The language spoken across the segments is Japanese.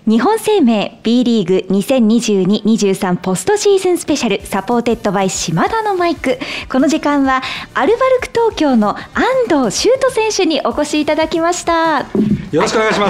日本生命 B リーグ 2022-23 ポストシーズンスペシャルサポーテッドバイ島田のマイク。この時間はアルバルク東京の安藤修斗選手にお越しいただきました。 よろしくお願いします。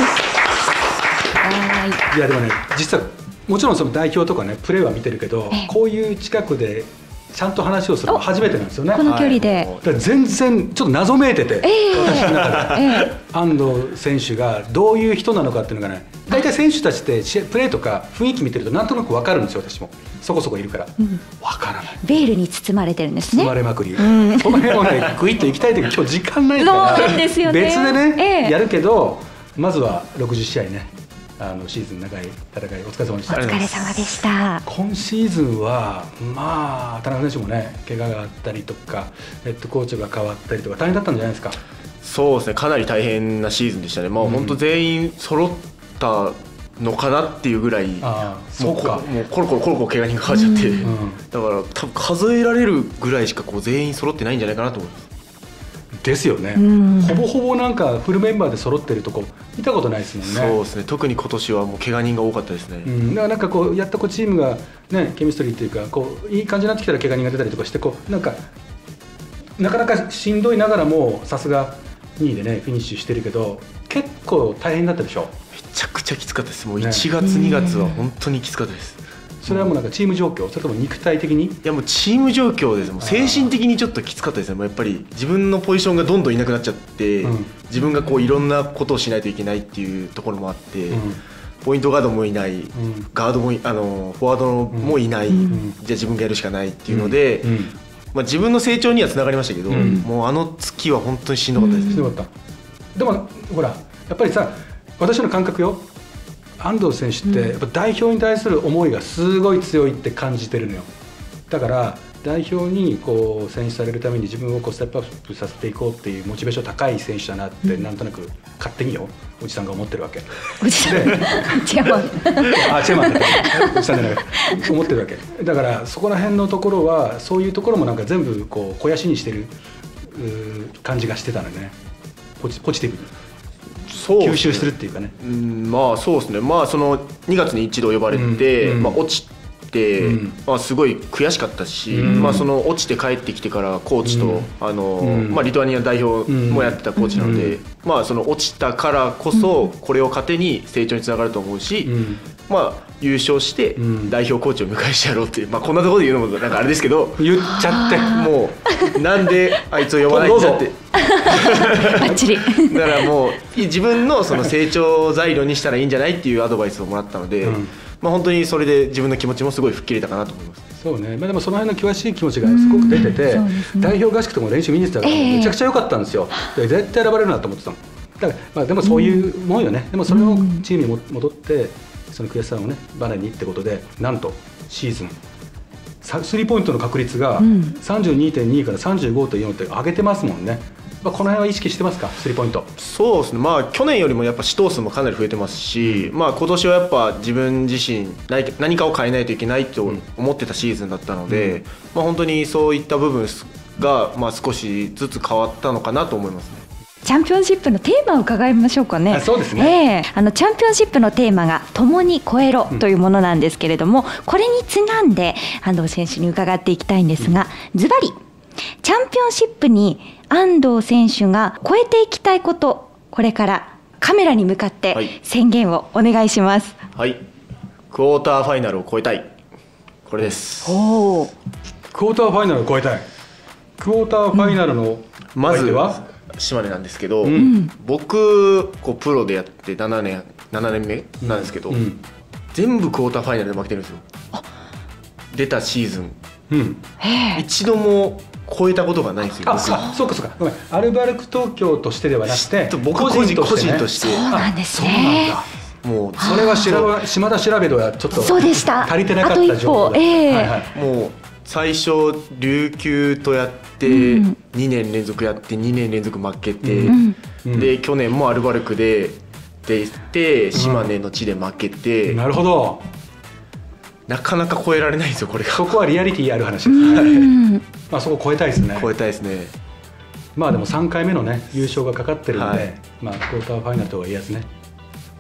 いやでもね、実はもちろんその代表とかねプレーは見てるけど、こういう近くでちゃんと話をするの初めてなんですよね。 この距離で、 はい、全然ちょっと謎めいてて、私の中で、安藤選手がどういう人なのかっていうのがね、大体選手たちってプレーとか雰囲気見てるとなんとなく分かるんですよ。私もそこそこいるから、分からない。 ベールに包まれてるんですね。 包まれまくり、その辺をねグイッと行きたい時今日時間ないからそうなんですよね、 別でね、やるけど、まずは60試合ね、シーズン長い戦いお疲れ様でした。 お疲れ様でした。 今シーズンはまあ田中選手もね怪我があったりとかヘッドコーチが変わったりとか大変だったんじゃないですか。 そうですね、かなり大変なシーズンでしたね。まあ本当全員揃ったのかなっていうぐらい、 そうか、 もうコロコロ怪我人が変わっちゃって、だから多分数えられるぐらいしかこう全員揃ってないんじゃないかなと思います。 ですよね、ほぼほぼなんかフルメンバーで揃ってるとこ見たことないですもんね。 そうですね、特に今年はもう怪我人が多かったですね。 だからなんかこうやったこうチームがねケミストリーっていうかこういい感じになってきたら怪我人が出たりとかしてこうなんかなかなかしんどいながらもさすが2位でねフィニッシュしてるけど結構大変だったでしょ。 めちゃくちゃきつかったです。もう1月2月は本当にきつかったです。 それはもうなんかチーム状況、それとも肉体的に？ いやもうチーム状況です。もう精神的にちょっときつかったですね。もうやっぱり自分のポジションがどんどんいなくなっちゃって、自分がこういろんなことをしないといけないっていうところもあって、ポイントガードもいない、ガードもフォワードもいない、じゃあ自分がやるしかないっていうので、まあ自分の成長にはつながりましたけど、もうあの月は本当にしんどかったです。 しんどかった。でもほらやっぱりさ、私の感覚よ、安藤選手ってやっぱ代表に対する思いがすごい強いって感じてるのよ。だから代表にこう選出されるために自分をこうステップアップさせていこうっていうモチベーション高い選手だなってなんとなく勝手によおじさんが思ってるわけ。 おじさん違うもん。 違うもんね。おじさんじゃない思ってるわけ。だからそこら辺のところはそういうところもなんか全部こう肥やしにしてる感じがしてたのね。ポジティブに。吸収するっていうかね。 まあそうですね。まあその2月に一度呼ばれて、まあ落ちて、まあすごい悔しかったし、まあその落ちて帰ってきてからコーチとまあリトアニア代表もやってたコーチなので、まあその落ちたからこそこれを糧に成長につながると思うし、まあ優勝して代表コーチを迎えしてやろうっていう、まあこんなところで言うのもなんかあれですけど、 言っちゃってもうなんであいつを呼ばないんだって。 バッチリ。 だからもう自分のその成長材料にしたらいいんじゃないっていうアドバイスをもらったので、まあ本当にそれで自分の気持ちもすごい吹っ切れたかなと思います。 そうね。まあでもその辺の険しい気持ちがすごく出てて、代表合宿とかも練習見に行ってたからめちゃくちゃ良かったんですよ。で絶対選ばれるなと思ってたの。だからまあでもそういうもんよね。でもそれをチームに戻ってその悔しさをねバネにってことで、なんとシーズンスリーポイントの確率が 32.2 から 35.4 って上げてますもんね。この辺は意識してますか、スリーポイント？ そうですね、まあ去年よりもやっぱ試投数もかなり増えてますし、まあ今年はやっぱ自分自身何かを変えないといけないと思ってたシーズンだったので、まあ本当にそういった部分がまあ少しずつ変わったのかなと思いますね。 チャンピオンシップのテーマを伺いましょうかね。 そうですね。 チャンピオンシップのテーマが共に超えろというものなんですけれども、これにちなんで安藤選手に伺っていきたいんですが、ズバリチャンピオンシップに安藤選手が超えていきたいこと、これからカメラに向かって宣言をお願いします。 はい、クォーターファイナルを超えたい、これです。 クォーターファイナルを超えたい。クォーターファイナルのまずは島根なんですけど、僕こうプロでやって7年目なんですけど、全部クォーターファイナルで負けてるんですよ。出たシーズン、一度も超えたことがないんですよ。 そうかごめん、アルバルク東京としてではなくて僕個人として。 そうなんですね。 もうそれは島田調べではちょっと足りてなかった情報だ。 もう最初琉球とやって2年連続やって2年連続負けて、で去年もアルバルクで行って島根の地で負けて、 なるほど。 なかなか超えられないんですよ、これが。 そこはリアリティある話ですね。まあそこ超えたいですね。 超えたいですね。 まあでも3回目のね優勝がかかってるんで、まあクォーターファイナルとは言えずね。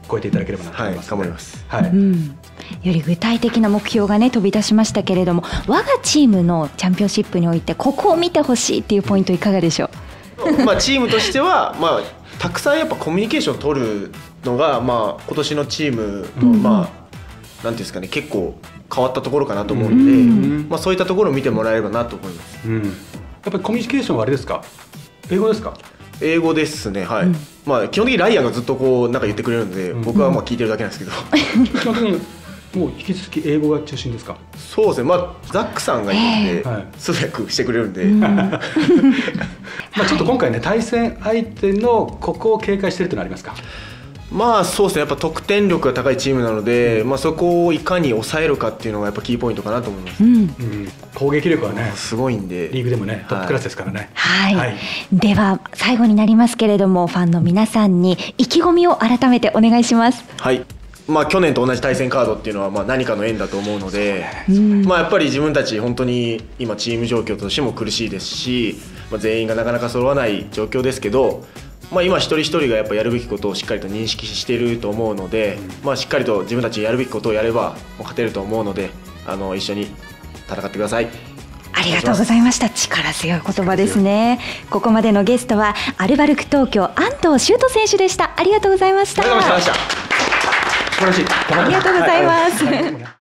超えていただければなと思います、 頑張ります。 はい、 より具体的な目標がね飛び出しましたけれども、我がチームのチャンピオンシップにおいてここを見てほしいっていうポイントいかがでしょう？ まあチームとしては、まあ、たくさんやっぱコミュニケーションを取るのが、まあ、今年のチームの、まあなんていうんですかね、結構変わったところかなと思うので、まあ、そういったところを見てもらえればなと思います。 やっぱりコミュニケーションはあれですか、英語ですか？ 英語ですね、はい。まあ基本的にライアンがずっとこうなんか言ってくれるので、僕はまあ聞いてるだけなんですけど。 基本的にもう引き続き英語が中心ですか？ そうですね、まあザックさんがいるんで、通訳してくれるんで。まあちょっと今回ね、対戦相手のここを警戒してるってのはありますか？ まあそうですね、やっぱ得点力が高いチームなので、まあそこをいかに抑えるかっていうのがやっぱキーポイントかなと思います。 攻撃力はねすごいんで、 リーグでもねトップクラスですからね。 はい、では最後になりますけれども、ファンの皆さんに意気込みを改めてお願いします。 はい、まあ去年と同じ対戦カードっていうのはまあ何かの縁だと思うので、まあやっぱり自分たち本当に今チーム状況としても苦しいですし、まあ、全員がなかなか揃わない状況ですけど、まあ今一人一人がやっぱやるべきことをしっかりと認識していると思うので、まあしっかりと自分たちやるべきことをやれば勝てると思うので、一緒に戦ってください。 ありがとうございました。力強い言葉ですね。ここまでのゲストはアルバルク東京安藤修斗選手でした。ありがとうございました。 ありがとうございました。 素晴らしい。 ありがとうございます。